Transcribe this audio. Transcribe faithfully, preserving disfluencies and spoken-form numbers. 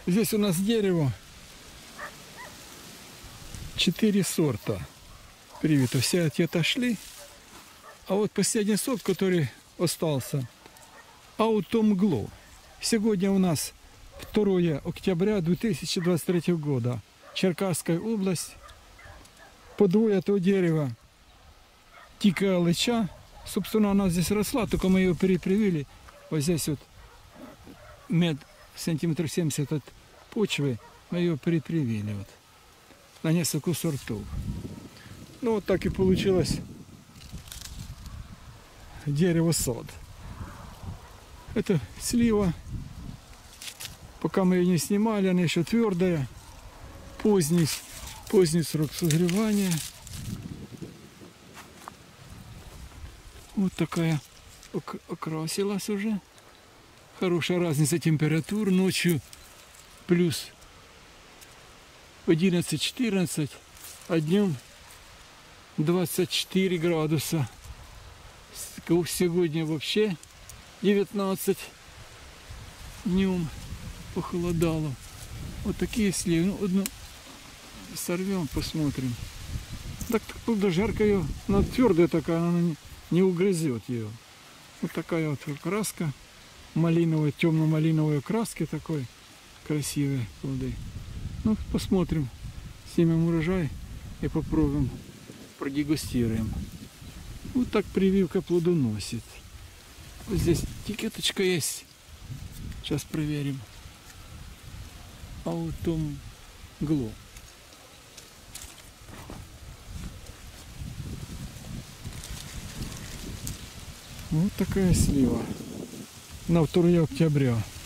Здесь у нас дерево. Четыре сорта привито. Все эти отошли. А вот последний сорт, который остался, Autumn Glow. Сегодня у нас второе октября две тысячи двадцать третьего года. Черкасская область. Подвой этого дерева дикая алыча. Собственно, она здесь росла, только мы ее перепривили. Вот здесь вот мед, сантиметров семьдесят от почвы, мы ее перепривили вот на несколько сортов. Ну вот так и получилось дерево-сад. Это слива. Пока мы ее не снимали, она еще твердая. Поздний, поздний срок созревания. Вот такая окрасилась уже. Хорошая разница температур. Ночью плюс одиннадцать-четырнадцать, а днем двадцать четыре градуса. Сегодня вообще девятнадцать. Днем похолодало. Вот такие сливы. Ну, одну сорвем, посмотрим. Так, так жарко ее. Она твердая такая, она не, не угрызет ее. Вот такая вот краска. Малиновая, темно-малиновой краски такой. Красивые плоды. Ну, посмотрим. Снимем урожай и попробуем. Продегустируем. Вот так прививка плодоносит. Вот здесь этикеточка есть. Сейчас проверим. Autumn Glow. Вот такая слива. На второе октября.